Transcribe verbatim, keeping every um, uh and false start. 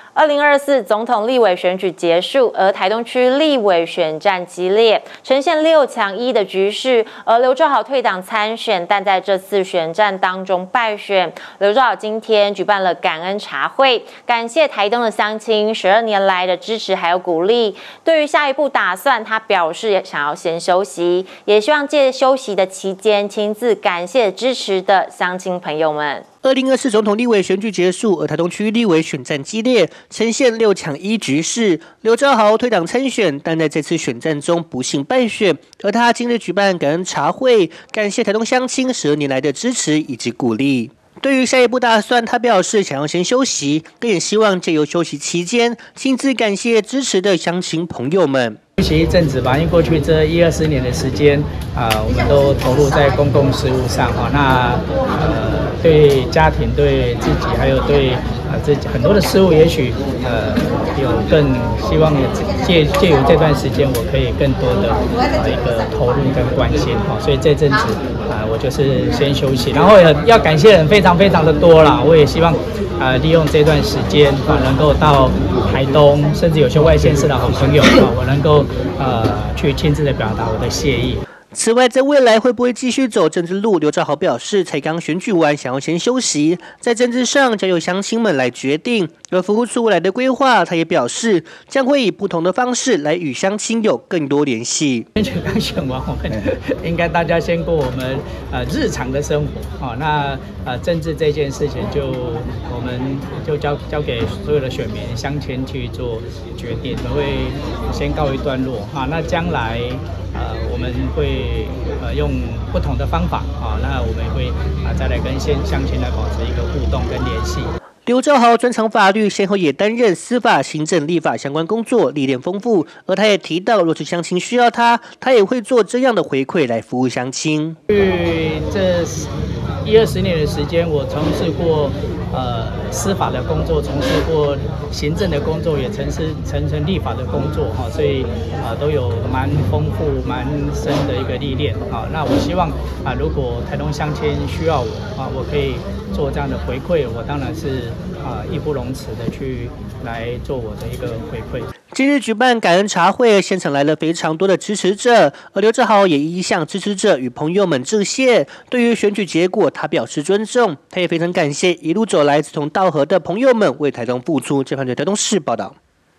二零二四总统立委选举结束，而台东区立委选战激烈，呈现六抢一的局势。而刘兆豪退党参选，但在这次选战当中败选。刘兆豪今天举办了感恩茶会，感谢台东的乡亲十二年来的支持还有鼓励。对于下一步打算，他表示想要先休息，也希望借休息的期间亲自感谢支持的乡亲朋友们。 二零二四总统立委选举结束，而台东区立委选战激烈，呈现六抢一局势。刘兆豪退党参选，但在这次选战中不幸败选。而他今日举办感恩茶会，感谢台东乡亲十二年来的支持以及鼓励。对于下一步打算，他表示想要先休息，更也希望借由休息期间，亲自感谢支持的乡亲朋友们。 休息一阵子吧，因为过去这一二十年的时间，啊、呃，我们都投入在公共事务上哈。那呃，对家庭、对自己，还有对啊自己很多的事物，也许呃有更希望借借由这段时间，我可以更多的啊一个投入跟关心哈。所以这阵子啊、呃，我就是先休息，然后也要感谢人非常非常的多啦。我也希望啊、呃、利用这段时间啊，能够到台东，甚至有些外县市的好朋友啊，我能够。呃，去亲自的表达我的谢意。 此外，在未来会不会继续走政治路？刘兆豪表示，才刚选举完，想要先休息，在政治上交由乡亲们来决定。而服务出未来的规划，他也表示将会以不同的方式来与乡亲有更多联系。 选举刚选完，我们应该大家先过我们呃日常的生活啊、哦。那呃政治这件事情就我们就交交给所有的选民乡亲去做决定，我会先告一段落啊。那将来。呃，我们会呃用不同的方法啊，那我们也会啊再来跟乡乡亲来保持一个互动跟联系。 刘兆豪专长法律，先后也担任司法、行政、立法相关工作，历练丰富。而他也提到，若是乡亲需要他，他也会做这样的回馈来服务乡亲。 对，这一二十年的时间，我从事过呃司法的工作，从事过行政的工作，也从事层层立法的工作哈，所以啊、呃、都有蛮丰富、蛮深的一个历练啊。那我希望啊，如果台东乡亲需要我啊，我可以做这样的回馈，我当然是啊义不容辞的去来做我的一个回馈。 今日举办感恩茶会，现场来了非常多的支持者，而刘兆豪也一一向支持者与朋友们致谢。对于选举结果，他表示尊重，他也非常感谢一路走来志同道合的朋友们为台东付出。这番对台东市报道。